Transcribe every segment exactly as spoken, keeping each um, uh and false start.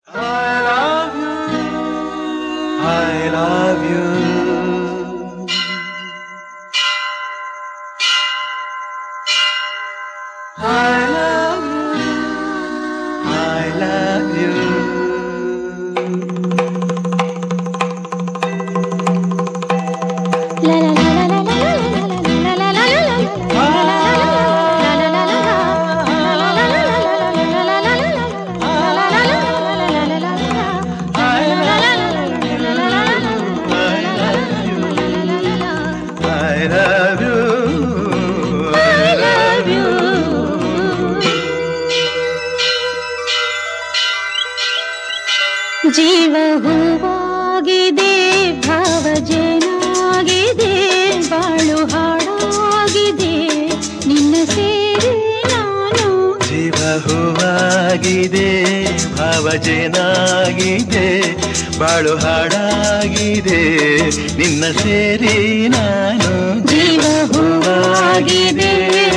ಜೀವ ಹೂವಾಗಿದೆ, ಭಾವಜೇನಾಗಿದೆ, ಬಾಳು ಹಾಡಾಗಿದೆ, ನಿನ್ನ ಸೇರಿ ನಾನು. ಜೀವ ಹೂವಾಗಿದೆ, ಭಾವಜೇನಾಗಿದೆ, ಬಾಳು ಹಾಡಾಗಿದೆ, ನಿನ್ನ ಸೇರಿ ನಾನು. ಜೀವ ಹೂವಾಗಿದೆ.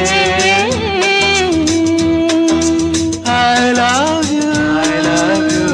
I love you, I love you.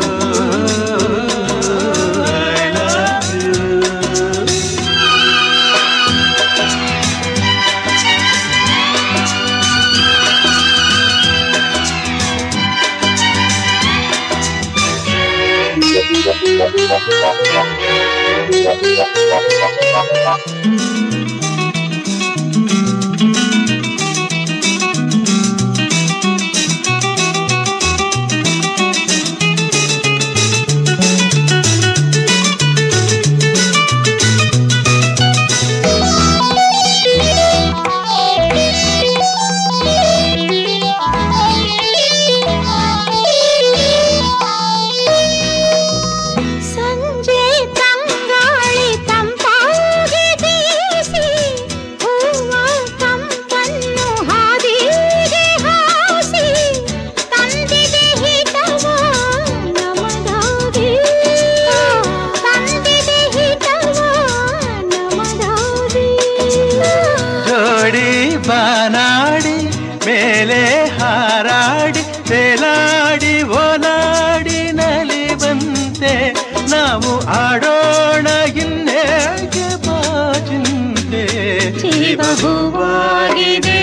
ಬಾನಾಡಿ ಮೇಲೆ ಹಾರಾಡಿ ತೇಲಾಡಿ ಓಲಾಡಿ ನಲಿವಂತೆ ನಾವು ಆಡೋಣ ಇನ್ನೇಗೆ ಬಾಚಿಂತೆ. ಜೀವ ಹೂವಾಗಿದೆ.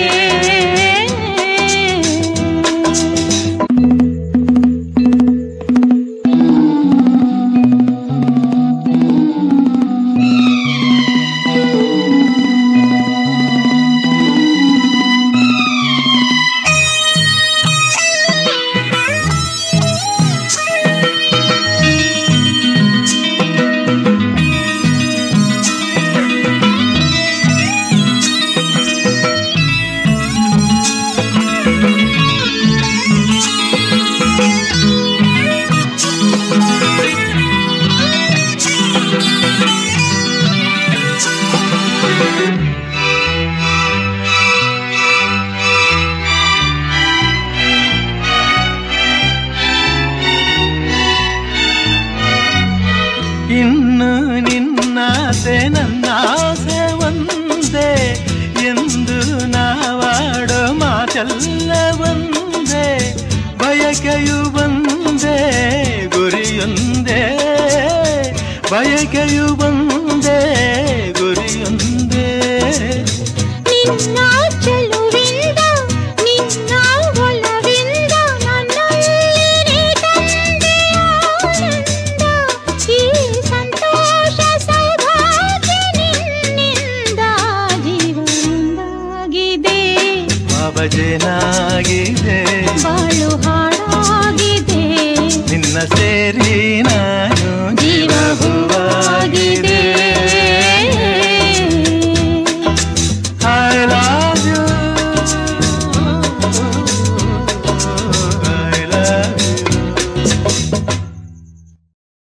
ಇನ್ನು ನಿನ್ನಾಸೆ ನನ್ನಾಸೆ ಒಂದೇ ಎಂದು ನಾವಾಡೋ ಮಾತೆಲ್ಲ ಒಂದೇ, ಬಯಕೆಯು ಒಂದೇ ಗುರಿಯೊಂದೇ, ಬಯಕೆಯು ಒಂದೇ ಗುರಿಯೊಂದೇ. ನಿನ್ನ ಚೆಲುವಿಂದ ನಿನ್ನ ಒಲವಿಂದ ನನ್ನಲ್ಲಿ ತಂದೆ ಆನಂದ, ಈ ಸಂತೋಷ ಸೌಭಾಗ್ಯ ನಿನ್ನಿಂದ. ಜೀವನವಾಗಿದೆ, ಭಾವಜೇನಾಗಿದೆ, ಬಾಳು ಹಾಡಾಗಿದೆ, ನಿನ್ನ ಸೇರಿ ನಾನು.